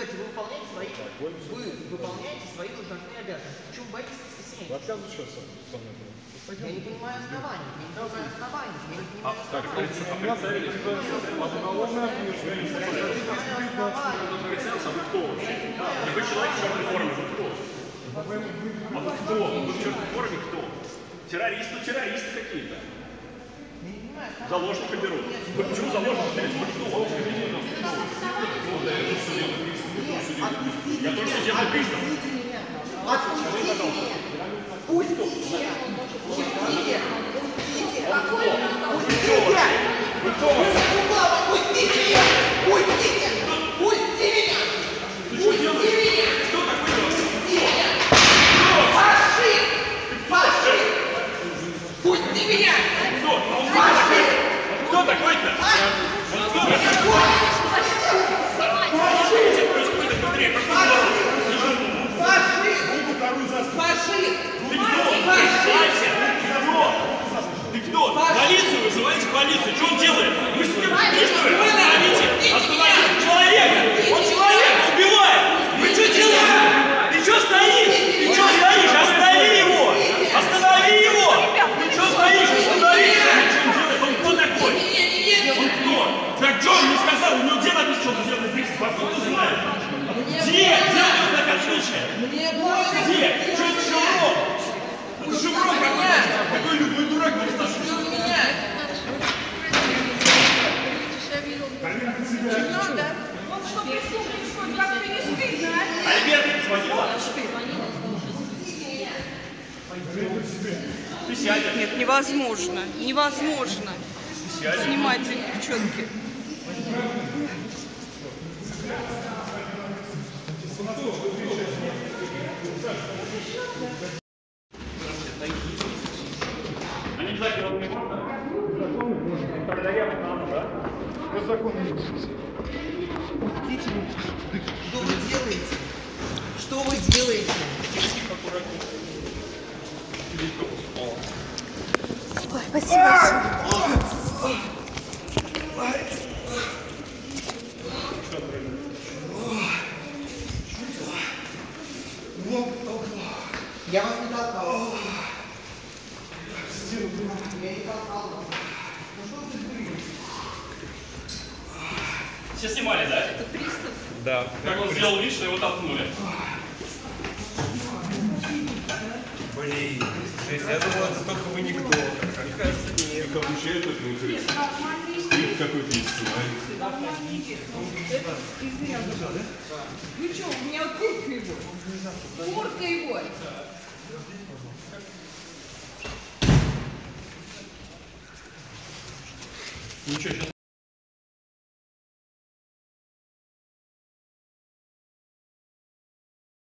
Вы выполняете свои должностные обязанности. Почему боитесь воскресенья? Вы отказываетесь сейчас со мной? Я не понимаю оснований. Я не понимаю оснований. Я не понимаю Так, Вы человек в черной форме, вы кто? А вы кто? Вы в черной форме кто? Террористы какие-то. Заложника берут. Вы почему заложника берете? Вы кто? Я тоже судебный пристав. Отпустите меня! Пустите! Пустите! Пустите! Какой? Пустите! Вы кто? Пустите меня! Пустите! Пусти меня! Пусти меня! Кто такой? Пусти меня! Фашист! Фашист! Пусти меня! Кто? Фашист! Кто такой-то? Он кто такой? Фашист! Ты кто? Признайся! Ты кто? Полицию вызывайте, полицию! Что он делает? Вы что, остановите! Остановите человека! Он человека убивает! Вы что делаете? Ты что стоишь? Ты что стоишь? Останови его! Останови его! Ты что стоишь? Останови его! Он кто такой? Он кто? Так что он мне сказал? У него где написано, что он сделал пристав? Откуда ты знаешь? Где? Где у него так отличие? Где? Что это шеврон? Это шеврон какой любой дурак не стал. Надо. Он что, преступник, что ли? Как-то не стыдно, а? Альберт звонила? Ты сядешь. Нет, невозможно. Невозможно снимать эти девчонки. Они обязательно не можно? Проверяем нам, да? По закону не Пустите меня! Что вы делаете? Что вы делаете? Ой, спасибо большое. Я вас не толкал. Я не толкал вас. Ну что ты дрыгаешь? Все снимали, да? Это пристав? Да. Как он сделал вид, что его толкнули. Блин, я думал, это только вы никто. Оказывается, нет. Как обучает это интересно. Скрипт какой-то есть, Вы что, у меня куртка его. Куртка его. Ничего, сейчас